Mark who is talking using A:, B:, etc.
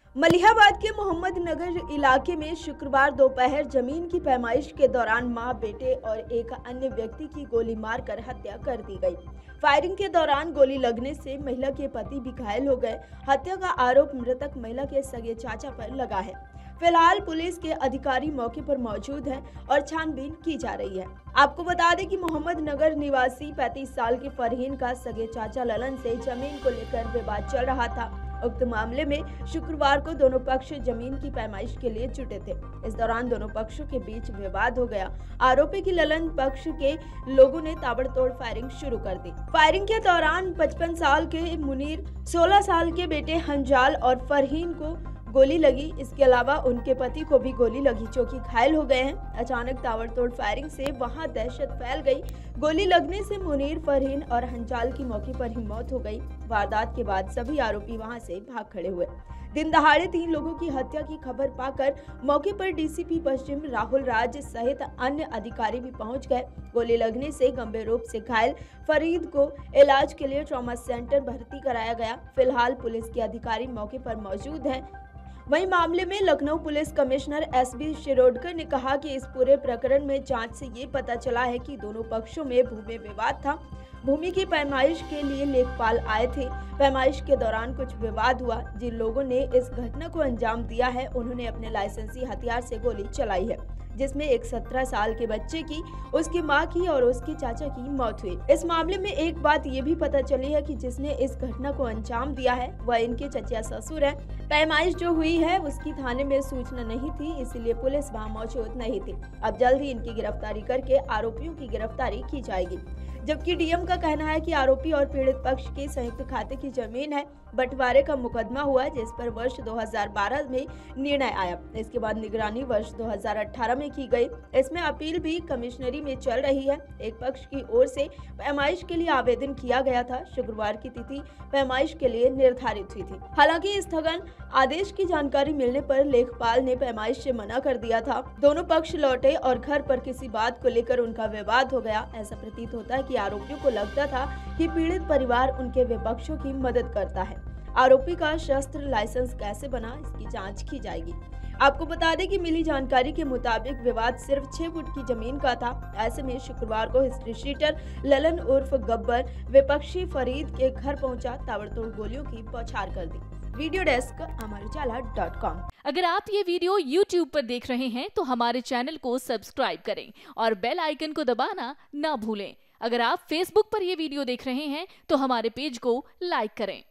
A: मलिहाबाद के मोहम्मद नगर इलाके में शुक्रवार दोपहर जमीन की पैमाइश के दौरान मां, बेटे और एक अन्य व्यक्ति की गोली मारकर हत्या कर दी गई। फायरिंग के दौरान गोली लगने से महिला के पति भी घायल हो गए। हत्या का आरोप मृतक महिला के सगे चाचा पर लगा है। फिलहाल पुलिस के अधिकारी मौके पर मौजूद हैं और छानबीन की जा रही है। आपको बता दें कि मोहम्मद नगर निवासी 35 साल के फरहीन का सगे चाचा ललन से जमीन को लेकर विवाद चल रहा था। उक्त मामले में शुक्रवार को दोनों पक्ष जमीन की पैमाइश के लिए जुटे थे। इस दौरान दोनों पक्षों के बीच विवाद हो गया। आरोपी की ललन पक्ष के लोगों ने ताबड़तोड़ फायरिंग शुरू कर दी। फायरिंग के दौरान 55 साल के मुनीर, 16 साल के बेटे हंजाल और फरहीन को गोली लगी। इसके अलावा उनके पति को भी गोली लगी, जो कि घायल हो गए हैं। अचानक ताबड़तोड़ फायरिंग से वहां दहशत फैल गई। गोली लगने से मुनीर, फरहीन और हंजाल की मौके पर ही मौत हो गई। वारदात के बाद सभी आरोपी वहां से भाग खड़े हुए। दिन दहाड़े 3 लोगों की हत्या की खबर पाकर मौके पर डीसीपी पश्चिम राहुल राज सहित अन्य अधिकारी भी पहुंच गए। गोली लगने से गंभीर रूप से घायल फरीद को इलाज के लिए ट्रॉमा सेंटर भर्ती कराया गया। फिलहाल पुलिस के अधिकारी मौके पर मौजूद हैं। वहीं मामले में Lucknow police commissioner SB Shirodkar ने कहा कि इस पूरे प्रकरण में जांच से ये पता चला है कि दोनों पक्षों में भूमि विवाद था। भूमि की पैमाइश के लिए लेखपाल आए थे। पैमाइश के दौरान कुछ विवाद हुआ। जिन लोगों ने इस घटना को अंजाम दिया है, उन्होंने अपने लाइसेंसी हथियार से गोली चलाई है, जिसमें एक 17 साल के बच्चे की, उसकी मां की और उसके चाचा की मौत हुई। इस मामले में एक बात ये भी पता चली है कि जिसने इस घटना को अंजाम दिया है वह इनके चचा ससुर हैं। पैमाइश जो हुई है उसकी थाने में सूचना नहीं थी, इसीलिए पुलिस वहां मौजूद नहीं थी। अब जल्द ही इनकी गिरफ्तारी करके आरोपियों की गिरफ्तारी की जाएगी। जबकि डीएम का कहना है कि आरोपी और पीड़ित पक्ष के संयुक्त खाते की जमीन है। बंटवारे का मुकदमा हुआ, जिस पर वर्ष 2012 में निर्णय आया। इसके बाद निगरानी वर्ष 2018 में की गई। इसमें अपील भी कमिश्नरी में चल रही है। एक पक्ष की ओर से पैमाइश के लिए आवेदन किया गया था। शुक्रवार की तिथि पैमाइश के लिए निर्धारित हुई थी। हालांकि स्थगन आदेश की जानकारी मिलने पर लेखपाल ने पैमाइश से मना कर दिया था। दोनों पक्ष लौटे और घर पर किसी बात को लेकर उनका विवाद हो गया। ऐसा प्रतीत होता है कि आरोपियों को लगता था कि पीड़ित परिवार उनके विपक्षों की मदद करता है। आरोपी का शस्त्र लाइसेंस कैसे बना, इसकी जांच की जाएगी। आपको बता दें कि मिली जानकारी के मुताबिक विवाद सिर्फ 6 फुट की जमीन का था। ऐसे में शुक्रवार को हिस्ट्री शीटर ललन उर्फ गब्बर विपक्षी फरीद के घर पहुंचा, ताबड़तोड़ गोलियों की बौछार कर दी। Video desk अमरउजाला.com।
B: अगर आप ये वीडियो YouTube पर देख रहे हैं तो हमारे चैनल को सब्सक्राइब करें और बेल आइकन को दबाना ना भूलें। अगर आप Facebook पर ये वीडियो देख रहे हैं तो हमारे पेज को लाइक करें।